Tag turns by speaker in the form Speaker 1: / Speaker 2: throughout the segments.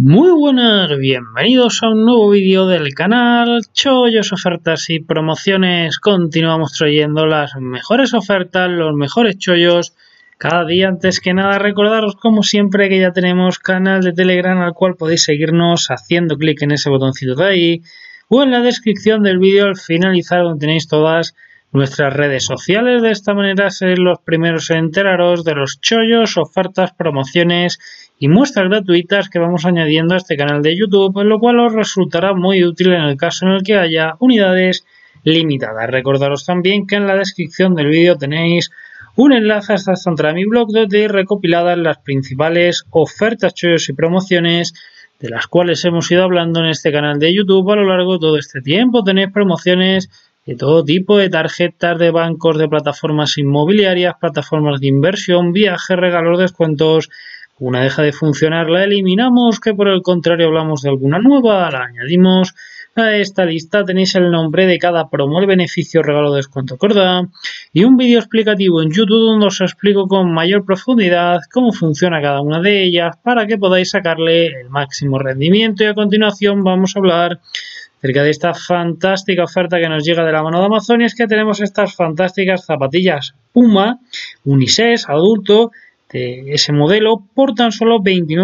Speaker 1: Muy buenas, bienvenidos a un nuevo vídeo del canal Chollos, Ofertas y Promociones. Continuamos trayendo las mejores ofertas, los mejores chollos cada día. Antes que nada, recordaros como siempre que ya tenemos canal de Telegram al cual podéis seguirnos haciendo clic en ese botoncito de ahí o en la descripción del vídeo al finalizar, donde tenéis todas nuestras redes sociales. De esta manera seréis los primeros en enteraros de los chollos, ofertas, promociones y muestras gratuitas que vamos añadiendo a este canal de YouTube, lo cual os resultará muy útil en el caso en el que haya unidades limitadas. Recordaros también que en la descripción del vídeo tenéis un enlace hasta mi blog donde he recopiladas las principales ofertas, chollos y promociones de las cuales hemos ido hablando en este canal de YouTube a lo largo de todo este tiempo. Tenéis promociones de todo tipo, de tarjetas, de bancos, de plataformas inmobiliarias, plataformas de inversión, viajes, regalos, descuentos. Una deja de funcionar, la eliminamos, que por el contrario hablamos de alguna nueva, la añadimos a esta lista. Tenéis el nombre de cada promo, el beneficio, regalo, descuento que os da, y un vídeo explicativo en YouTube donde os explico con mayor profundidad cómo funciona cada una de ellas para que podáis sacarle el máximo rendimiento. Y a continuación vamos a hablar acerca de esta fantástica oferta que nos llega de la mano de Amazon, y es que tenemos estas fantásticas zapatillas Puma unisex adulto de ese modelo por tan solo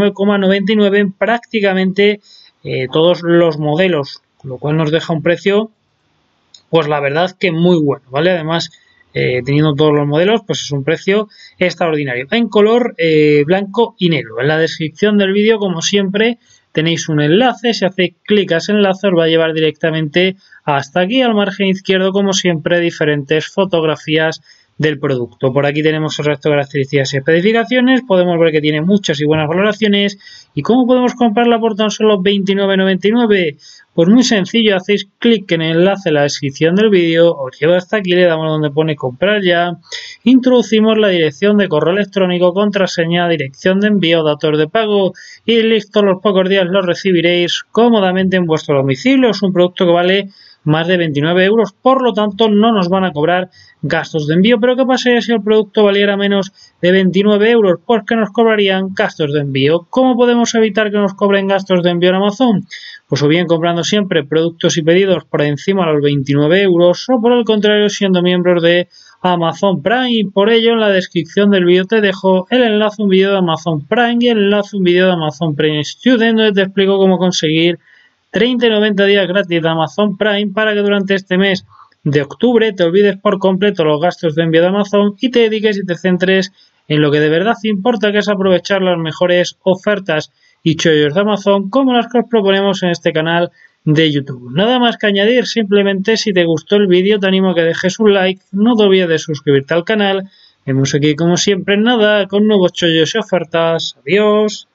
Speaker 1: 29,99 en prácticamente todos los modelos, con lo cual nos deja un precio, pues la verdad que muy bueno, ¿vale? Además, teniendo todos los modelos, pues es un precio extraordinario, en color blanco y negro. En la descripción del vídeo, como siempre, tenéis un enlace. Si hacéis clic a ese enlace os va a llevar directamente hasta aquí, al margen izquierdo, como siempre, diferentes fotografías del producto. Por aquí tenemos el resto de características y especificaciones. Podemos ver que tiene muchas y buenas valoraciones. ¿Y cómo podemos comprarla por tan solo 29,99? Pues muy sencillo, hacéis clic en el enlace en la descripción del vídeo, os lleva hasta aquí, le damos donde pone comprar ya, introducimos la dirección de correo electrónico, contraseña, dirección de envío, datos de pago y listo. Los pocos días lo recibiréis cómodamente en vuestro domicilio. Es un producto que vale más de 29 euros, por lo tanto no nos van a cobrar gastos de envío. Pero ¿qué pasaría si el producto valiera menos de 29 euros? Pues que nos cobrarían gastos de envío. ¿Cómo podemos evitar que nos cobren gastos de envío en Amazon? Pues o bien comprando siempre productos y pedidos por encima de los 29 euros, o por el contrario siendo miembros de Amazon Prime. Y por ello en la descripción del vídeo te dejo el enlace a un vídeo de Amazon Prime y el enlace a un vídeo de Amazon Prime Student, donde te explico cómo conseguir 30 y 90 días gratis de Amazon Prime para que durante este mes de octubre te olvides por completo los gastos de envío de Amazon y te dediques y te centres en lo que de verdad importa, que es aprovechar las mejores ofertas y chollos de Amazon como las que os proponemos en este canal de YouTube. Nada más que añadir, simplemente si te gustó el vídeo te animo a que dejes un like, no te olvides de suscribirte al canal. Vemos aquí como siempre en nada con nuevos chollos y ofertas. Adiós.